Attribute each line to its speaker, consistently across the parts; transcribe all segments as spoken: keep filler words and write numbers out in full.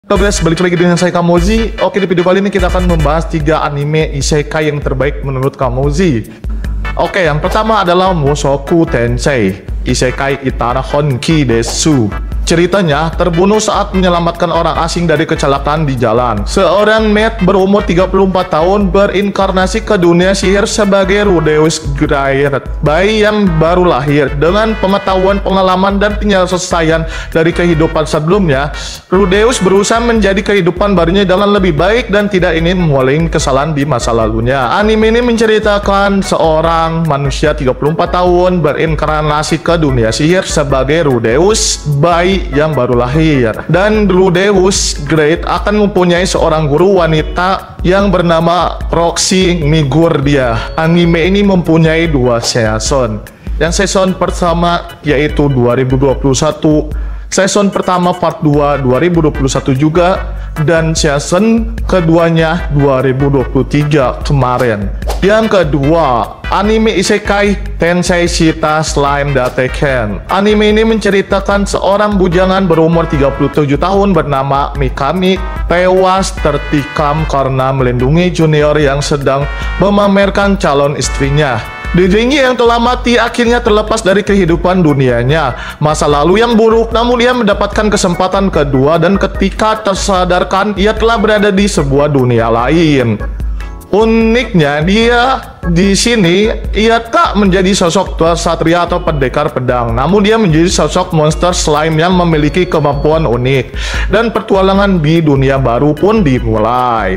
Speaker 1: Halo guys, balik lagi dengan saya Kamozi. Oke, di video kali ini kita akan membahas tiga anime isekai yang terbaik menurut Kamozi. Oke, yang pertama adalah Mushoku Tensei Isekai Itara Honki Desu. Ceritanya terbunuh saat menyelamatkan orang asing dari kecelakaan di jalan. Seorang Maid berumur tiga puluh empat tahun berinkarnasi ke dunia sihir sebagai Rudeus Grayet, bayi yang baru lahir. Dengan pengetahuan, pengalaman, dan penyelesaian dari kehidupan sebelumnya, Rudeus berusaha menjadi kehidupan barunya dengan lebih baik dan tidak ingin mengulangi kesalahan di masa lalunya. Anime ini menceritakan seorang manusia tiga puluh empat tahun berinkarnasi ke dunia sihir sebagai Rudeus, bayi yang baru lahir. Dan Rudeus Great akan mempunyai seorang guru wanita yang bernama Roxy Nigurdia. Anime ini mempunyai dua season. Yang season pertama yaitu dua ribu dua puluh satu, season pertama part dua dua ribu dua puluh satu juga, dan season keduanya dua ribu dua puluh tiga kemarin. Yang kedua, anime isekai Tensei Shita Slime Dateken. Anime ini menceritakan seorang bujangan berumur tiga puluh tujuh tahun bernama Mikami tewas tertikam karena melindungi junior yang sedang memamerkan calon istrinya. Dirinya yang telah mati akhirnya terlepas dari kehidupan dunianya, masa lalu yang buruk, namun ia mendapatkan kesempatan kedua dan ketika tersadarkan ia telah berada di sebuah dunia lain. Uniknya, dia di sini ia tak menjadi sosok tua satria atau pendekar pedang, namun dia menjadi sosok monster slime yang memiliki kemampuan unik, dan petualangan di dunia baru pun dimulai.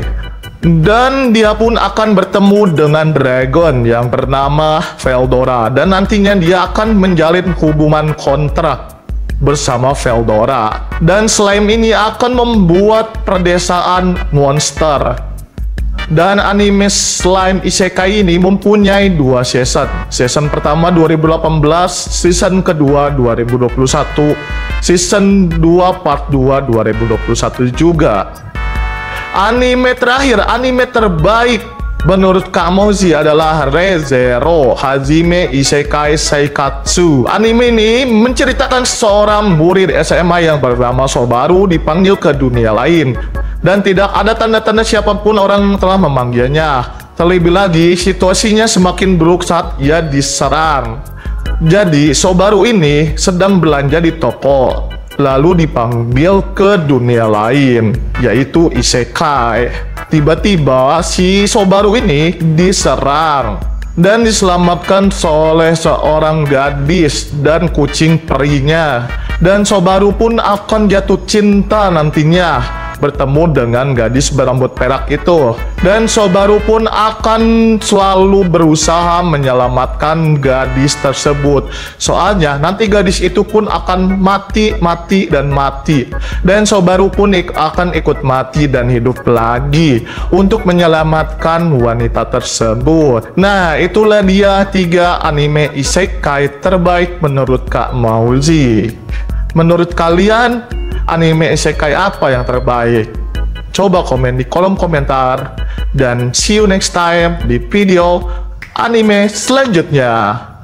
Speaker 1: Dan dia pun akan bertemu dengan dragon yang bernama Veldora, dan nantinya dia akan menjalin hubungan kontrak bersama Veldora. Dan slime ini akan membuat perdesaan monster. Dan anime slime isekai ini mempunyai dua season. Season pertama dua ribu delapan belas, season kedua dua ribu dua puluh satu, season dua part dua dua ribu dua puluh satu juga. Anime terakhir, anime terbaik menurut Kamozi adalah Re:Zero Hajime Isekai Seikatsu. Anime ini menceritakan seorang murid S M A yang bernama Sobaru dipanggil ke dunia lain, dan tidak ada tanda-tanda siapapun orang telah memanggilnya. Terlebih lagi, situasinya semakin buruk saat ia diserang. Jadi, Sobaru ini sedang belanja di toko, lalu dipanggil ke dunia lain, yaitu Isekai. Tiba-tiba si Sobaru ini diserang dan diselamatkan oleh seorang gadis dan kucing perinya. Dan Sobaru pun akan jatuh cinta nantinya bertemu dengan gadis berambut perak itu, dan Sobaru pun akan selalu berusaha menyelamatkan gadis tersebut. Soalnya nanti gadis itu pun akan mati, mati, dan mati, dan Sobaru pun ik akan ikut mati dan hidup lagi untuk menyelamatkan wanita tersebut. Nah, itulah dia tiga anime isekai terbaik menurut Kak Mauzi. Menurut kalian, anime isekai apa yang terbaik? Coba komen di kolom komentar, dan see you next time di video anime selanjutnya.